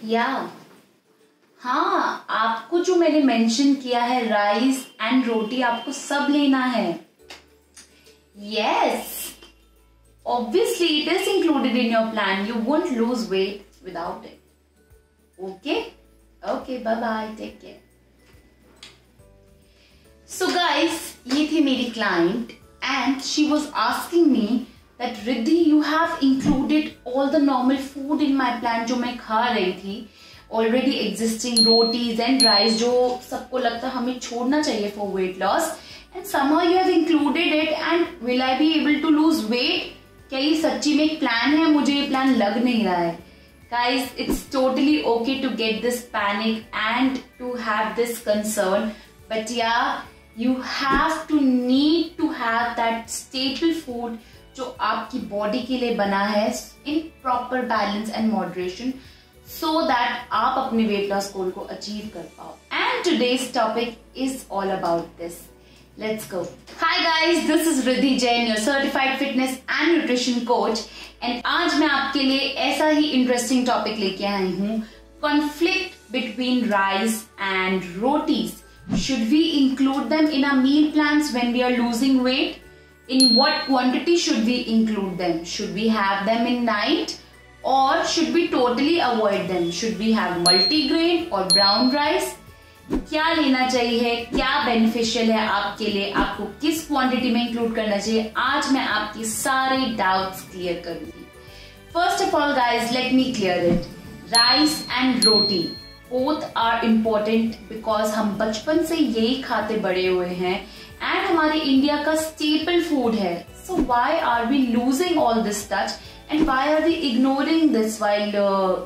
या हाँ, आपको जो मैंने मेंशन किया है राइस एंड रोटी आपको सब लेना है. Yes, obviously it is included in your plan. You won't lose weight without it. Okay, bye bye, take care. So guys, ये थी मेरी client and she was asking me that Riddhi, you have included all the normal food in my plan जो मैं खा रही थी, already existing rotis and rice जो सबको लगता है हमें छोड़ना चाहिए for weight loss, and somehow you have included it and will I be able to lose weight? क्या ये सच्ची में एक प्लान है? मुझे ये प्लान लग नहीं रहा है. Guys, it's totally okay to get this panic and to have this concern, but yeah, you have to need to have that staple food जो आपकी बॉडी के लिए बना है in proper balance and moderation so that आप अपने weight loss goal को achieve कर पाओ. And today's topic is all about this. Let's go. Hi guys, this is Riddhi Jain, your certified fitness and nutrition coach, and आज मैं आपके लिए ऐसा ही interesting topic लेके आई हूँ, conflict between rice and rotis. Should we include them in our meal plans when we are losing weight? In what quantity should we include them? Should we have them in night or should we totally avoid them? Should we have multigrain or brown rice? क्या लेना चाहिए, क्या beneficial है आपके लिए, आपको किस quantity में इंक्लूड करना चाहिए, आज मैं आपकी सारे डाउट्स क्लियर करूंगी. First of all guys, let me clear it. Rice and roti both are important because हम बचपन से यही खाते बड़े हुए हैं एंड हमारे इंडिया का स्टेपल फूड है. So why are we losing all this touch and why are we ignoring this while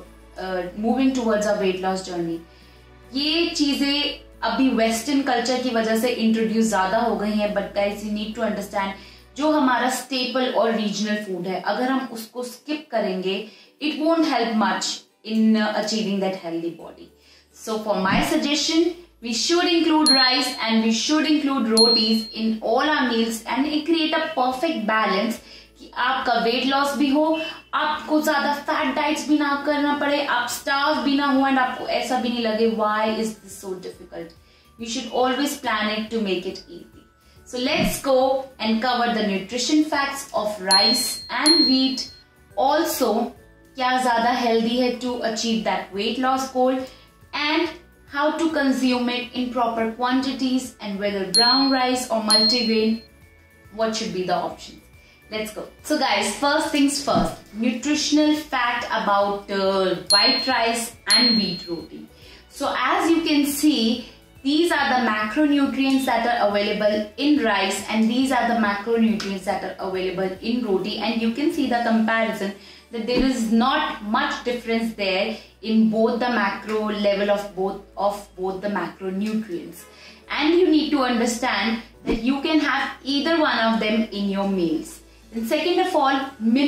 moving towards a weight loss journey? ये चीजें अभी वेस्टर्न कल्चर की वजह से इंट्रोड्यूस ज्यादा हो गई हैं, but guys you need to understand जो हमारा स्टेपल और रीजनल फूड है, अगर हम उसको स्किप करेंगे it won't help much in achieving that healthy body. So for my suggestion, we should include rice and we should include rotis in all our meals and create a perfect balance कि आपका weight loss भी हो, आपको ज्यादा fat diets भी ना करना पड़े, आप starve भी ना हो and आपको ऐसा भी नहीं लगे why is this so difficult. You should always plan it to make it easy. So let's go and cover the nutrition facts of rice and wheat. Also क्या ज्यादा हेल्दी है to achieve that weight loss goal and how to consume it in proper quantities and whether brown rice और multigrain, what should be the option. Let's go. So guys, first things first, nutritional fact about white rice and wheat roti. So as you can see, these are the macronutrients that are available in rice and these are the macronutrients that are available in roti, and you can see the comparison that there is not much difference there in both the macro level of both the macronutrients. And you need to understand that you can have either one of them in your meals. And second of all,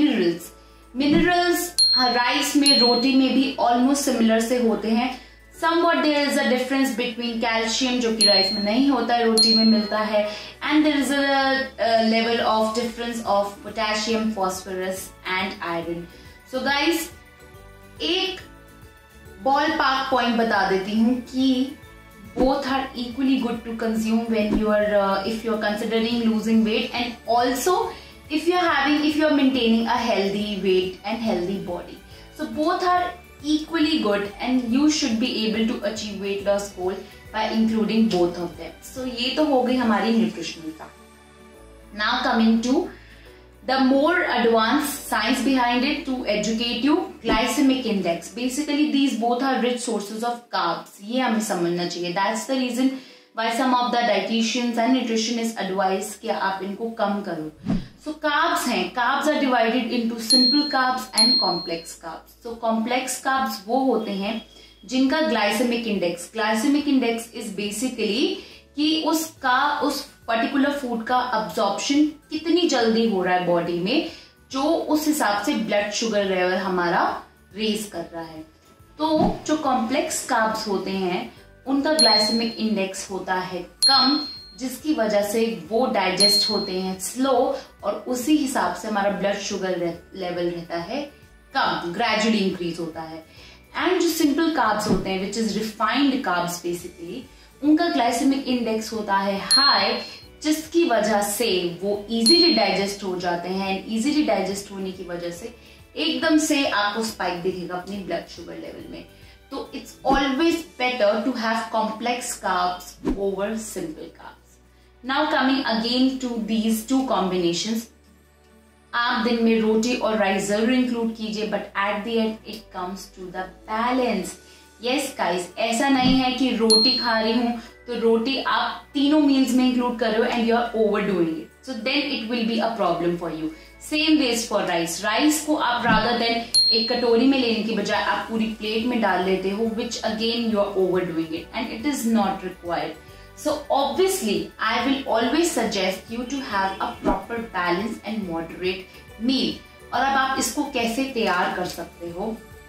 minerals rice में रोटी में भी almost similar से होते हैं. Somewhat there is a difference between calcium जो कि rice में नहीं होता है, रोटी में मिलता है, and there is a level of difference of potassium, phosphorus and iron. So guys, एक ballpark point बता देती हूँ कि both are equally good to consume when you are if you are considering losing weight and also if you are maintaining a healthy weight and healthy body. So both are equally good and you should be able to achieve weight loss goal by including both of them. So ये तो हो गई हमारी nutritional fact. Now coming to the more advanced science behind it to educate you, glycemic index. Basically these both are rich sources of carbs. ये हमें समझना चाहिए. That's the reason why some of the dietitians and nutritionists advise कि आप इनको कम करो. So carbs हैं, carbs are divided into simple carbs and complex carbs. So complex carbs वो होते हैं जिनका glycemic index is basically कि उस पर्टिकुलर फूड का अब्जॉर्प्शन कितनी जल्दी हो रहा है बॉडी में, जो उस हिसाब से ब्लड शुगर लेवल हमारा रेज कर रहा है. तो जो कॉम्प्लेक्स कार्ब्स होते हैं उनका ग्लाइसेमिक इंडेक्स होता है कम, जिसकी वजह से वो डाइजेस्ट होते हैं स्लो और उसी हिसाब से हमारा ब्लड शुगर लेवल रहता है कम, ग्रेजुअली इंक्रीज होता है. एंड जो सिंपल कार्ब्स होते हैं which is refined carbs basically, उनका ग्लाइसेमिक इंडेक्स होता है हाई, जिसकी वजह से वो इजीली डाइजेस्ट हो जाते हैं एंड इजीली डाइजेस्ट होने की वजह से एकदम से आपको स्पाइक दिखेगा अपनी ब्लड शुगर लेवल में। तो it's always better to have complex carbs over simple carbs. Now coming again to these two combinations, आप दिन में रोटी और राइस जरूर इंक्लूड कीजिए, but at the end it comes to the balance. Yes guys, ऐसा नहीं है कि रोटी खा रही हूं तो रोटी आप तीनों मील्स में इंक्लूड कर रहे हो and you are over doing it, so then it will be a problem for you. Same ways for rice, rice को आप रादर देन एक कटोरी में लेने की बजाय आप पूरी प्लेट में डाल लेते हो, which again you are over doing it and it is not required. So obviously, I will always suggest you to have a proper balanced and moderate meal. और अब आप इसको कैसे तैयार कर सकते हो?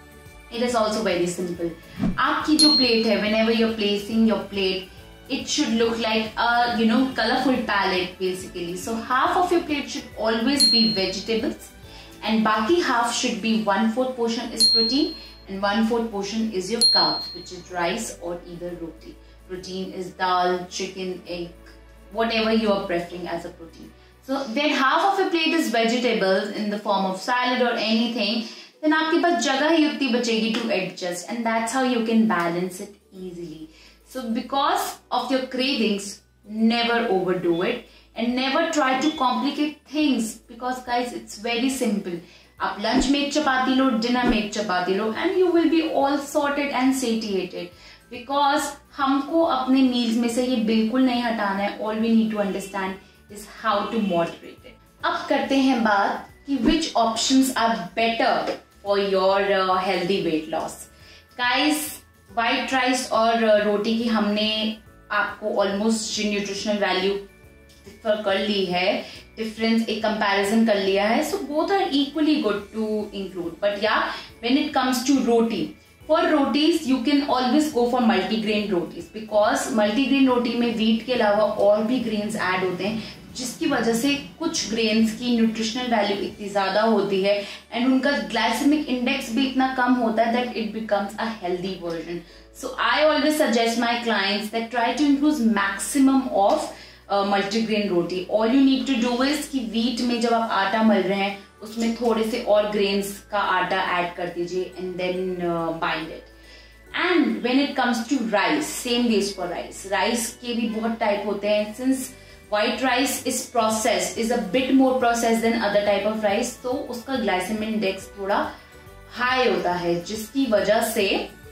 It is also very simple. आपकी जो प्लेट है, whenever you're placing your plate, it should look like a colorful palette basically. So half of your plate should always be vegetables, and बाकी half should be 1/4 portion is protein and 1/4 portion is your carbs, which is rice or either roti. Protein is dal, chicken, egg, whatever you are preferring as a protein. So then half of your plate is vegetables in the form of salad or anything. Then आपके पास जगह ही उतनी बचेगी to adjust, and that's how you can balance it easily. So because of your cravings, never overdo it and never try to complicate things, because guys it's very simple. आप lunch में एक चपाती लो, dinner में एक चपाती लो, and you will be all sorted and satiated. Because हमको अपने मील्स में से ये बिल्कुल नहीं हटाना है। All we need to understand is how to moderate it. अब करते हैं बात कि which options are better for your healthy weight loss. Guys, white rice और रोटी की हमने आपको ऑलमोस्ट न्यूट्रिशनल वैल्यू डिफर कर ली है, डिफरेंस एक कंपैरिजन कर लिया है, so both are equally good to include. But या when it comes to roti, for rotis you can always go for multigrain rotis, because multigrain रोटी में wheat के अलावा और भी grains ऐड होते हैं, जिसकी वजह से कुछ grains की न्यूट्रिशनल वैल्यू इतनी ज्यादा होती है एंड उनका ग्लाइसेमिक इंडेक्स भी इतना कम होता है that it becomes a healthy version. So I always suggest my clients that try to include maximum of multigrain roti. All you need to do is कि wheat में जब आप आटा मल रहे हैं उसमें थोड़े से और ग्रेन्स का आटा ऐड कर दीजिए and then bind it. And when it comes to rice, same ways for rice, rice के भी बहुत टाइप होते हैं। Since white rice is processed, is a bit more processed than other type of rice, तो उसका glycaemic index थोड़ा high होता है, जिसकी वजह से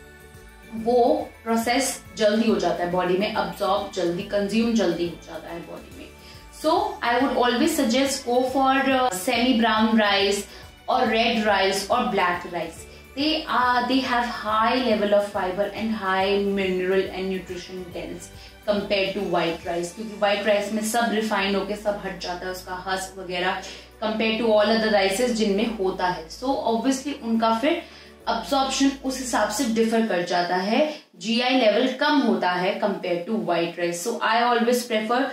वो प्रोसेस जल्दी हो जाता है बॉडी में, अब्सॉर्ब जल्दी, कंज्यूम जल्दी हो जाता है बॉडी में। So I would always suggest go for semi-brown rice or red rice or black rice. They have high level of fiber and high mineral and nutrition dense compared to white rice, क्योंकि white rice में सब refined होके सब हट जाता है उसका husk वगैरह, compared to all other rices जिनमें होता है। So obviously उनका फिर absorption उस हिसाब से differ कर जाता है, GI level कम होता है compared to white rice. So I always prefer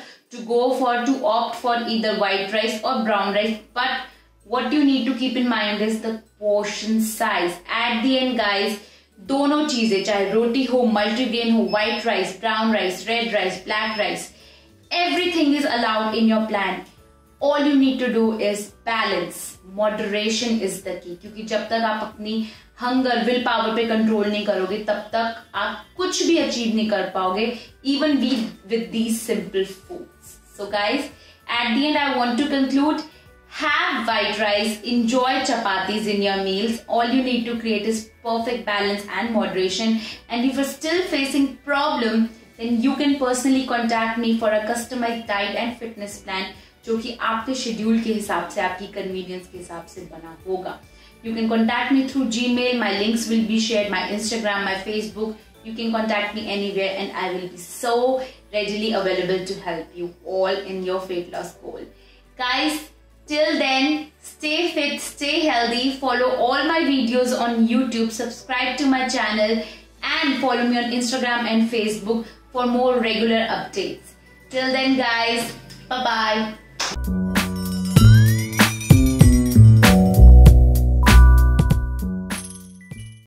to opt for either white rice or brown rice, but what you need to keep in mind is the portion size. At the end guys, दोनों चीजें, चाहे रोटी हो, multigrain हो, white rice, brown rice, red rice, black rice, everything is allowed in your plan. All you need to do is balance. Moderation is the key, क्योंकि जब तक आप अपनी हंगर, विल पावर पे कंट्रोल नहीं करोगे तब तक आप कुछ भी अचीव नहीं कर पाओगे, even with these simple foods. So guys, at the end I want to conclude, have white rice, enjoy chapatis in your meals. All you need to create is perfect balance and moderation. And if you're still facing problem, then you can personally contact me for a customized diet and fitness plan, जो कि आपके schedule के हिसाब से, आपकी convenience के हिसाब से बना होगा। You can contact me through Gmail. My links will be shared. My Instagram, my Facebook. You can contact me anywhere and I will be so readily available to help you all in your weight loss goal. Guys, till then, stay fit, stay healthy. Follow all my videos on YouTube. Subscribe to my channel and follow me on Instagram and Facebook for more regular updates. Till then guys, bye-bye.